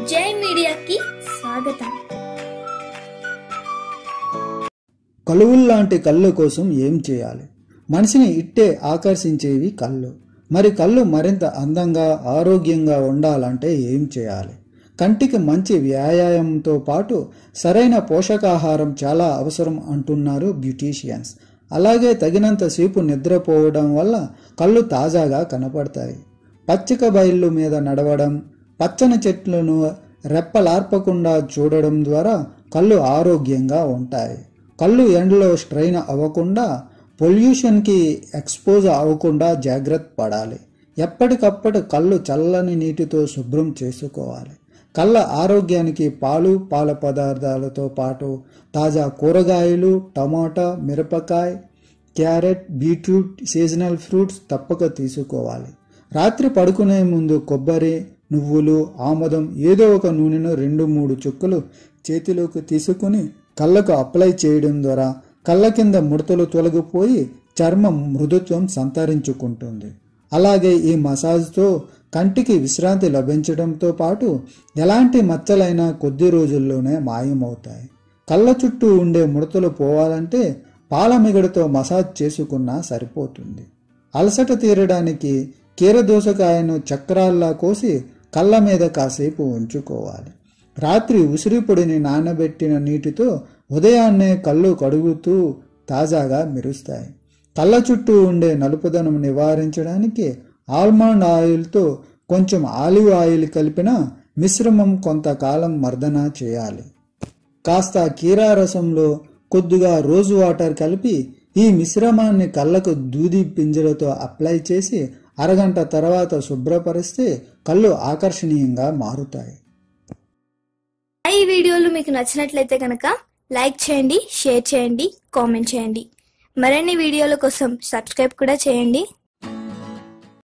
జై మీడియాకి స్వాగతం. కలువుల్లాంటి కళ్ళు కోసం ఏం చేయాలి? మనిషిని ఇట్టే ఆకర్షించేవి కళ్ళు. మరి కళ్ళు మరింత అందంగా ఆరోగ్యంగా ఉండాలంటే ఏం చేయాలి? కంటికి మంచి వ్యాయామంతో పాటు సరైన పోషకాహారం చాలా అవసరం అంటున్నారు బ్యూటీషియన్స్. అలాగే తగినంత సేపు నిద్రపోవడం వల్ల కళ్ళు తాజాగా కనపడతాయి. పచ్చిక బయళ్ళు మీద నడవడం, పచ్చని చెట్లను రెప్పలార్పకుండా చూడడం ద్వారా కళ్ళు ఆరోగ్యంగా ఉంటాయి. కళ్ళు ఎండలో స్ట్రెయిన్ అవ్వకుండా, పొల్యూషన్కి ఎక్స్పోజ్ అవ్వకుండా జాగ్రత్త పడాలి. ఎప్పటికప్పుడు కళ్ళు చల్లని నీటితో శుభ్రం చేసుకోవాలి. కళ్ళ ఆరోగ్యానికి పాలు, పాల పదార్థాలతో పాటు తాజా కూరగాయలు, టమాటా, మిరపకాయ, క్యారెట్, బీట్రూట్, సీజనల్ ఫ్రూట్స్ తప్పక తీసుకోవాలి. రాత్రి పడుకునే ముందు కొబ్బరి, నువ్వులు, ఆముదం ఏదో ఒక నూనెను 2-3 చుక్కలు చేతిలోకి తీసుకుని కళ్ళకు అప్లై చేయడం ద్వారా కళ్ళ కింద ముడతలు తొలగిపోయి చర్మం మృదుత్వం సంతరించుకుంటుంది. అలాగే ఈ మసాజ్తో కంటికి విశ్రాంతి లభించడంతో పాటు ఎలాంటి మచ్చలైనా కొద్ది రోజుల్లోనే మాయమవుతాయి. కళ్ళ చుట్టూ ఉండే ముడతలు పోవాలంటే పాలమిగడతో మసాజ్ చేసుకున్నా సరిపోతుంది. అలసట తీరడానికి కీరదోసకాయను చక్రాల్లా కోసి కళ్ళ మీద కాసేపు ఉంచుకోవాలి. రాత్రి ఉసిరి పొడిని నానబెట్టిన నీటితో ఉదయాన్నే కళ్ళు కడుగుతూ తాజాగా మెరుస్తాయి. కళ్ళ చుట్టూ ఉండే నలుపుదనం నివారించడానికి ఆల్మండ్ ఆయిల్తో కొంచెం ఆలివ్ ఆయిల్ కలిపిన మిశ్రమం కొంతకాలం మర్దన చేయాలి. కాస్త కీరా రసంలో కొద్దిగా రోజ్ వాటర్ కలిపి ఈ మిశ్రమాన్ని కళ్ళకు దూది పింజలతో అప్లై చేసి అరగంట తర్వాత శుభ్రపరిస్తే కళ్ళు ఆకర్షణీయంగా మారుతాయి. ఈ వీడియోలు మీకు నచ్చినట్లయితే కనుక లైక్ చేయండి, షేర్ చేయండి, కామెంట్ చేయండి. మరిన్ని వీడియోల కోసం సబ్స్క్రైబ్ కూడా చేయండి.